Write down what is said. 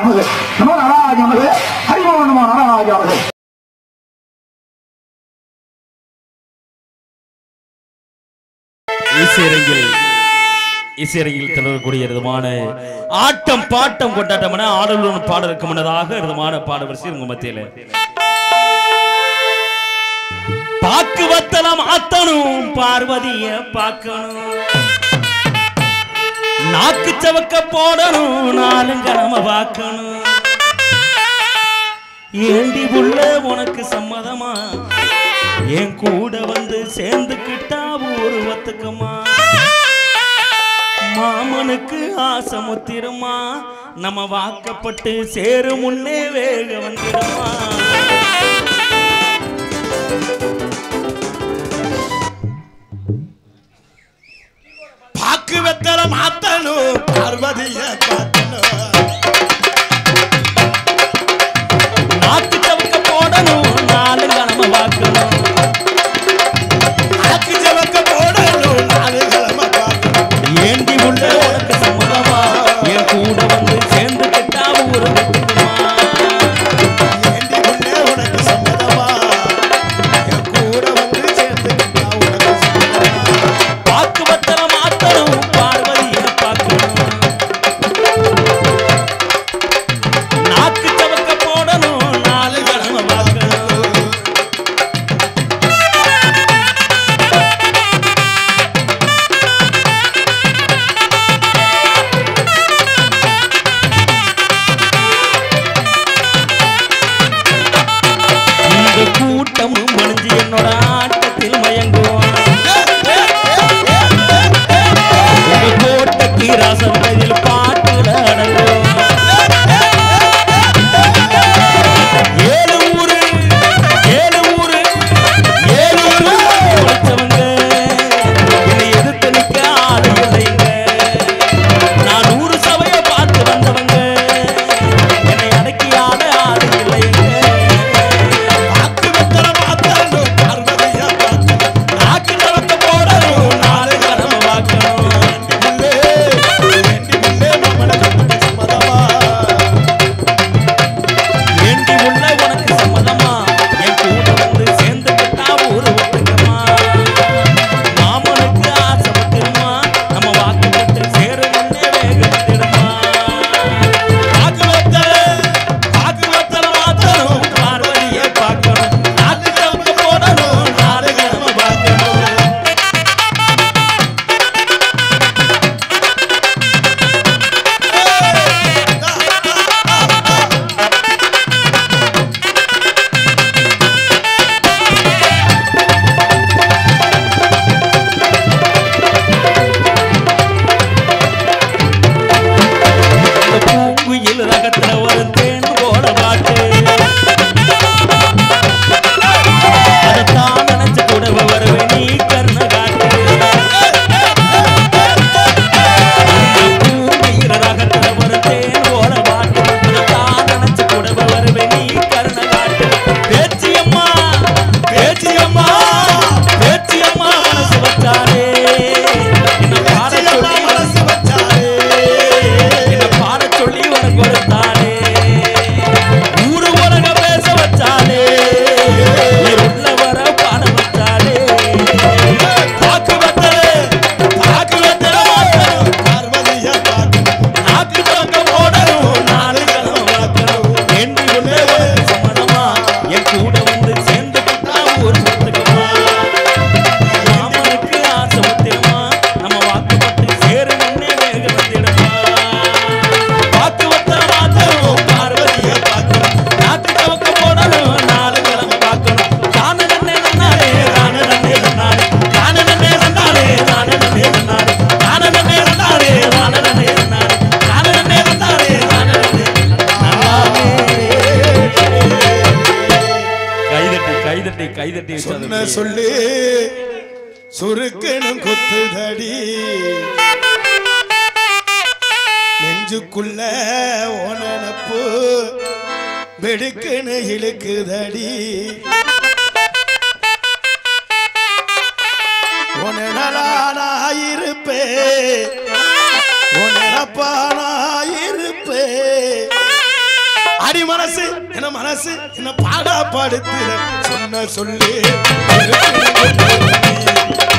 நமது நம நாராஜ நமது ஹரிமோ நம நாராஜ நமது. இசையரங்கில் தொடரக்கூடிய விதமான ஆட்டம் பாட்டம் கொண்டாட்டமான ஆடலுடன் பாடலுக்கு முன்னதாக விதமான பாடவரிசை உங்க மத்தியில பாக்கு வத்தலம் ஆத்தனும் பார்வதிய பார்க்கணும், நாக்கு சவக்க போடணும், நாலுங்கிழமை பார்க்கணும். ஏண்டி புள்ள உனக்கு சம்மதமா என் கூட வந்து சேர்ந்துக்கிட்டா ஒரு ஒத்துக்கமா, மாமனுக்கு ஆசை முத்திரமா, நம்ம வாக்கப்பட்டு சேரும் முன்னே வேக வந்துடுமா. பாக்கு வெத்தல மாத்தணும், பார்வதிய பார்த்தணும், நாக்கு சவக்க போடணும், நாலு கிழமை பார்க்கணும். நாக்கு சவக்க போடணும், நாலு கிழமை பார்க்கணும். ஏண்டி உள்ள உனக்கு சம்மதமா என் கூட வந்து சேர்ந்து கிட்டா ஊரு கட்டுமா. ஏண்டி உள்ள உனக்கு சம்மதமா என் கூட வந்து சேர்ந்து கிட்டா உனக்கு சம்மதமா. பாக்கு வத்தல மாத்தணும், பார்வதிய பார்க்கணும், நாக்கு சவக்க போடணும், நாலு கிழமை பார்க்கணும். இந்த கூட்டமும் மணிஞ்சு என்னோட ஆட்டத்தில் மயங்குவான். உங்க கோட்டைக்கு ராசன் கையில் பாட்டுல அடங்குவான். ஏழு ஊரு உழைச்சவங்க என்னை எதிர்த்து நிக்க ஆளு இல்லைங்க. நான் 100 சபையை பார்த்து வந்தவங்க என்னை அடக்கி ஆட ஆளு இல்லைங்க. பாக்கு வெத்தல மாத்தணும், பார்வதிய பார்த்தணும், நாக்கு தவக்க போடணும், நாலு கிழமை பார்க்கணும். ஏண்டி புள்ளே நம்மளுக்கு சம்மதமா. ஏண்டி உள்ள உனக்கு சம்மதமா என் கூட வந்து சேர்ந்துக்கிட்டா ஊரு ஒத்துக்கமா, மாமனுக்கு ஆசை பத்திரமா, நம்ம வாக்குப்பட்டு சேரும் முன்னே வேக வந்துடுமா. பாக்கு வத்தல மாத்தணும், பார்வதியை பார்க்கணும், நாக்கு தவக்க போடணும், நாலு கிழமை பார்க்கணும். இந்த பூங்குயில் ரகத்துல ஒரு தேன் போல பாட்டு, அதைத்தான் நினைச்சு கூட வருவே நீ கருணை காட்டு. இந்த பூங்குயில் ரகத்துல ஒரு தேன் போல பாட்டு, அதைத்தான் நினைச்சு கூட வருவே நீ கருணை காட்டு. பேச்சியம்மா பேச்சியம்மா பேச்சியம்மா மனசு வச்சாரே என்ன பாட சொல்லி மனசு வச்சாரே. என்ன பாட சொல்லி வர கொடுத்தாரே, ஊரு உலக பேச வச்சாலே, உள்ள வர பாட வச்சாலே. பாக்கு வத்தல மாத்தணும், பார்வதிய பார்த்தணும், நாக்கு தவக்க போடணும், நாலு கிழமை பார்க்கணும். ஏண்டி உள்ள உனக்கு சம்மதமா என் கூட வந்து சேர்ந்துக்கிட்டா ஊரு ஒத்துக்கமா, மாமனுக்கு ஆசை முத்திரமா, நம்ம வாக்குப்பட்டு சேரும் முன்னே வேக வந்துடுமா. பாக்கு வத்தல மாத்தணும், பார்வதிய பார்க்கணும், நாக்கு தவக்க போடணும், நாலு கிழமை பார்க்கணும். தானே நன்னே நன்னாரே, தானே நன்னே நன்னாரே, தானே நன்னே நன்னாரே, தானே நன்னே நன்னாரே, தானே நன்னே நன்னாரே, தானே நன்னே நன்னாரே, தானே நன்னே நன்னாரே, தானே நன்னே நன்னாரே. கைதட்டி சொன்ன சொல்லு சுருக்கணும் குத்துதடி, நெஞ்சுக்குள்ள ஓனப்பு வெடுக்குன்னு இழுக்குதடி. உனப்பானாயிருப்பே அடி மனசு என்ன பாடா படுத்து சொன்ன சொல்லி